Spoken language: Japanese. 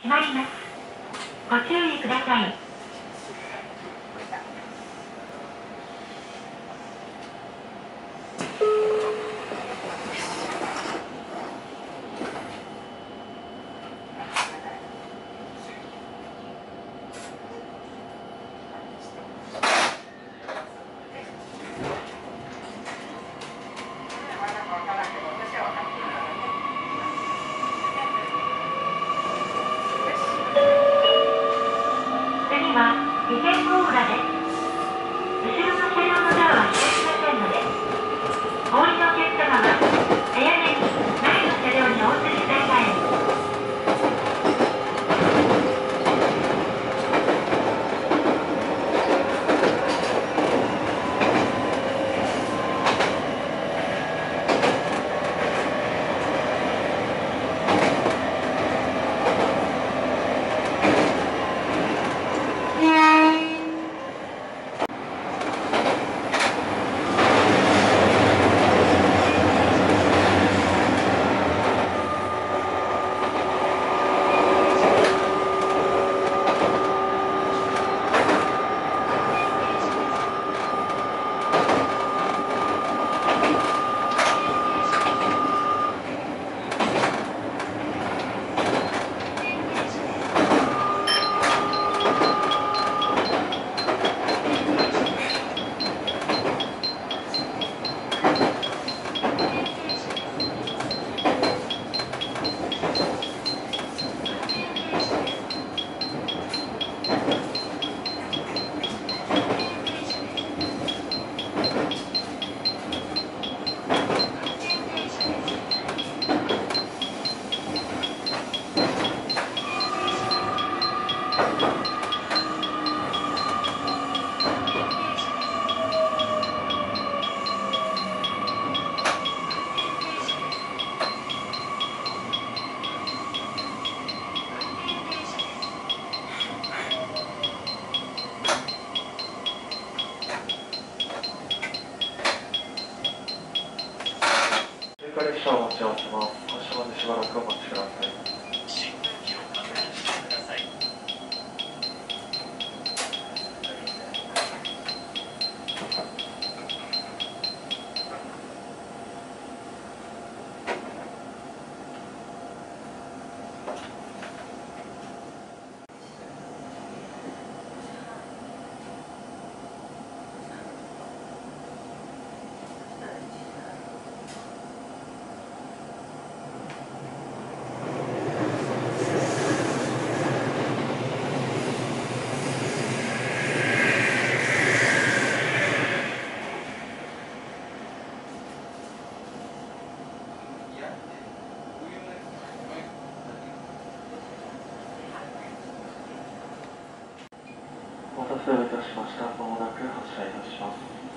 閉まります。ご注意ください。次は備前大浦です。後ろの車両のドアは開きませんので、お降りのお客様は早めに前の車両にお移りください。 列車を待ち合わせます。発車までしばらくお待ちください。 信号機を確認してください。 お待たせをいたしました。まもなく発車いたします。